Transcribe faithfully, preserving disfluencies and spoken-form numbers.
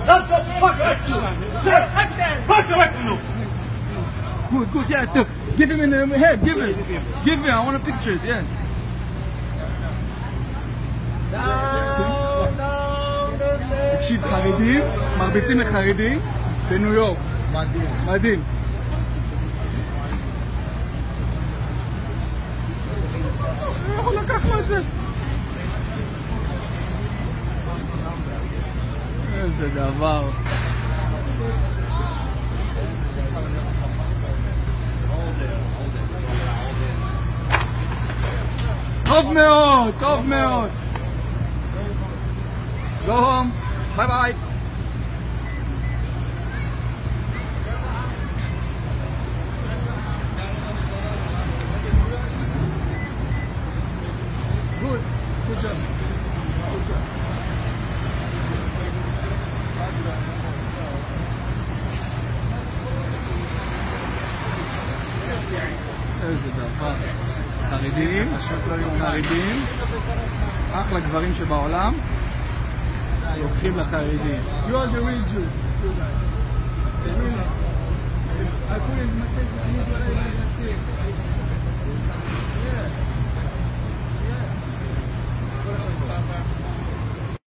Good, good, yeah, look. Give him in the head, give him. Give him, I want a picture, yeah. תקשיב, חרדים, מרביצים לחרדים בניו יורק. מדהים. מדהים. איך הוא לקח מה זה? איזה דבר. טוב מאוד, טוב מאוד. Go home. Bye bye. Good. Good job. Good job. איזה דבר. חרדים, חרדים, אחלה גברים שבעולם. לוקחים לחרדים. You are the real Jew. I couldn't make it.